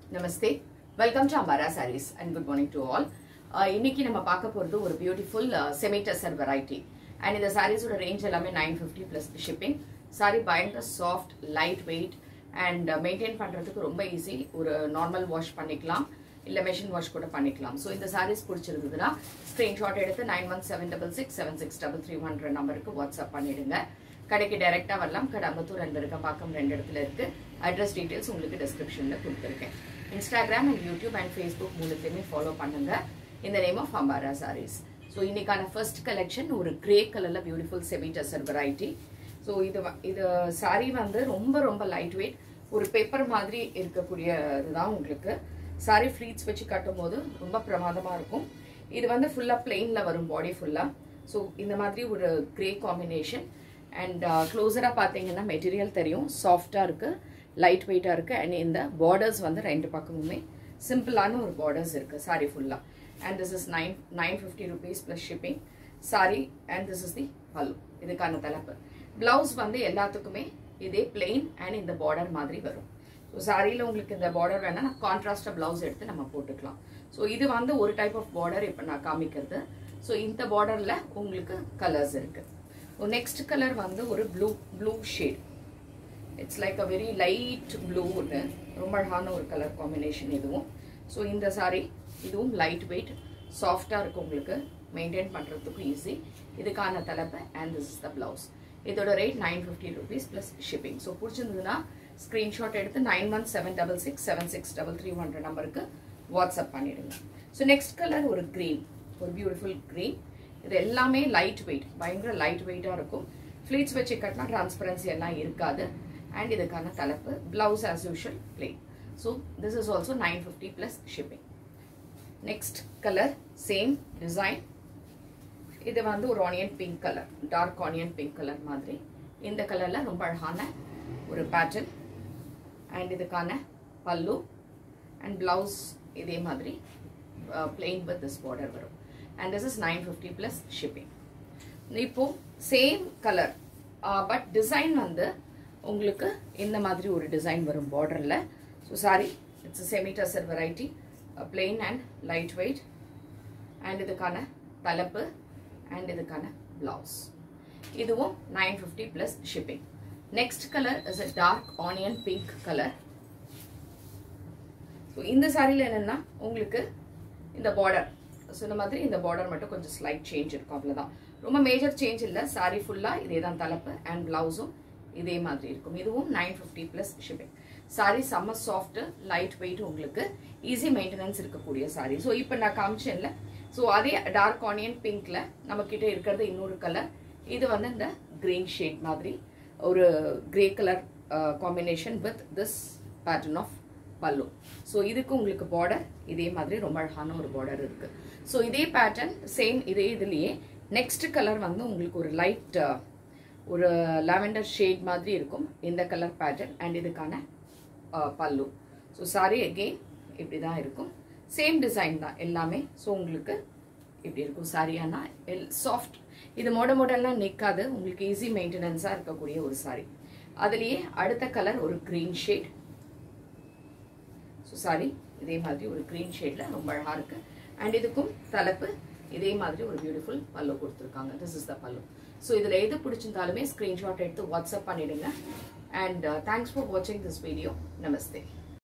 Namaste. Welcome to Ambara Sarees and good morning to all. இன்னைக்கு நம்ம பார்க்க போறது ஒரு beautiful semi tussar variety. And இந்த sarees ஓட range எல்லாமே 950 plus shipping. Saree பயங்கர soft, light weight and maintain பண்றதுக்கு ரொம்ப easy. ஒரு normal wash பண்ணிக்கலாம் இல்ல machine wash கூட பண்ணிக்கலாம். So இந்த sarees பிடிச்சிருந்ததுனா screenshot எடுத்து 9176676333 நம்பருக்கு WhatsApp பண்ணிடுங்க. கடைக்கு டைரக்டா வரலாம். கடை அம்பத்தூர் and விருகம்பாக்கம் ரெண்டு இடத்துல இருக்கு. அட்ரஸ் டீடைல்ஸ் உங்களுக்கு descriptionல கொடுத்திருக்கேன். Instagram and YouTube and Facebook மூணுலயுமே ஃபாலோ பண்ணுங்க. In the name of Ambara Sarees. So இன்னைக்கான first collection ஒரு grey colorல beautiful semi tussar variety. So இது saree வந்து ரொம்ப light weight. ஒரு பேப்பர் மாதிரி இருக்கக்கூடியதுதான் உங்களுக்கு. Saree fleats வச்சு கட்டும்போது ரொம்ப பிரமாதமா இருக்கும். இது வந்து ஃபுல்லா plainல வரும் body ஃபுல்லா. So இந்த மாதிரி ஒரு grey combination and closer-ஆ பாத்தீங்கன்னா மெட்டீரியல் தெரியும். சாஃப்ட்டா இருக்கு, லைட் வெயிட்டா இருக்கு and இந்த borders வந்து ரெண்டு பக்கமுமே சிம்பிளான ஒரு borders இருக்கு saree ஃபுல்லா. And this is 950 rupees plus shipping saree and this is the pallu. இதுக்கான தலைப்பு. Blouse வந்து எல்லாத்துக்குமே இதே plain and இந்த border மாதிரி வரும். So sareeல உங்களுக்கு இந்த border வேணா கான்ட்ராஸ்டா blouse எடுத்து நம்ம போட்டுக்கலாம். So இது வந்து ஒரு type of border இப்ப நான் காமிக்கிறது. So இந்த borderல உங்களுக்கு colors இருக்கு. So next color வந்து ஒரு blue shade. It's like a very light blue னு ரொம்ப அழகான ஒரு color combination இதுவும். So இந்த saree இதுவும் light weight soft-ஆ இருக்கு உங்களுக்கு மெயின்டைன் பண்றதுக்கு ஈஸி. இதுக்கான தலைப்பு and this is the blouse. இதோட rate 950 rupees plus shipping. So பிடிச்சிருந்ததுனா screenshot எடுத்து 9176676333 நம்பருக்கு WhatsApp பண்ணிடுங்க. So next color ஒரு green, ஒரு beautiful green. இது எல்லாமே light weight, பயங்கர light weight-ஆ இருக்கும். Fleats வச்சு கட்டினா transparency எல்லாம் இருக்காது. And இதுக்கான தலைப்பு blouse as usual plain. So this is also 950 plus shipping. Next color same design. இது வந்து ஒரு onion pink color, dark onion pink color மாதிரி. இந்த கலர்ல ரொம்ப அழகான ஒரு pattern and இதுக்கான pallu and blouse இதே மாதிரி plain with this border வரும். And this is 950 plus shipping. இப்போ same color but design வந்து உங்களுக்கு இந்த மாதிரி ஒரு டிசைன் வரும் borderல. So saree it's a semi tussar variety, plain and lightweight and இதுக்கான தலைப்பு and இதுக்கான blouse. இதுவும் 950 plus shipping. Next color is a dark onion pink color. So இந்த சாரில என்னன்னா உங்களுக்கு இந்த border சொன்ன மாதிரி இந்த border மட்டும் கொஞ்சம் slight change இருக்கும் அவ்வளவுதான். ரொம்ப மேஜர் சேஞ்ச் இல்ல. saree ஃபுல்லா இதேதான் தலைப்பு and blouse-உம் இதே மாதிரி இருக்கும். இதுவும் 950 plus shipping. saree செம்ம சாஃப்ட், லைட் வெயிட், உங்களுக்கு ஈஸி மெயின்டெனன்ஸ் இருக்கக்கூடிய saree. ஸோ இப்போ நான் காமிச்சேன்ல, ஸோ அதே டார்க் ஆனியன் பிங்க்ல நம்ம கிட்ட இருக்கிறது இன்னொரு கலர். இது வந்து இந்த கிரீன் ஷேட் மாதிரி ஒரு grey colour combination with this pattern of pallu. So இதுக்கு உங்களுக்கு பார்டர் இதே மாதிரி ரொம்ப அழகான ஒரு பார்டர் இருக்கு. ஸோ இதே பேட்டர்ன் சேம் இதே இதுலயே நெக்ஸ்ட் கலர் வந்து உங்களுக்கு ஒரு லைட் ஒரு லாவெண்டர் ஷேட் மாதிரி இருக்கும் இந்த கலர் பேட்டர்ன் அண்ட் இதுக்கான பல்லு. ஸோ சாரி அகெயின் இப்படி தான் இருக்கும். சேம் டிசைன் தான் எல்லாமே. ஸோ உங்களுக்கு இப்படி இருக்கும் சாரியானா சாஃப்ட். இது மாடல்லாம் நிற்காது, உங்களுக்கு ஈஸி மெயின்டெனன்ஸாக இருக்கக்கூடிய ஒரு சாரி. அதுலேயே அடுத்த கலர் ஒரு க்ரீன் ஷேட். ஸோ சாரி இதே மாதிரி ஒரு க்ரீன் ஷேடில் ரொம்ப அழகாக இருக்கு. அண்ட் இதுக்கும் தலைப்பு இதே மாதிரி ஒரு பியூட்டிஃபுல் பல்லு கொடுத்துருக்காங்க. திஸ் இஸ் த பல்லு. ஸோ இதில் எது பிடிச்சிருந்தாலுமே ஸ்க்ரீன்ஷாட் எடுத்து வாட்ஸ்அப் பண்ணிடுங்க. And thanks for watching this video. Namaste.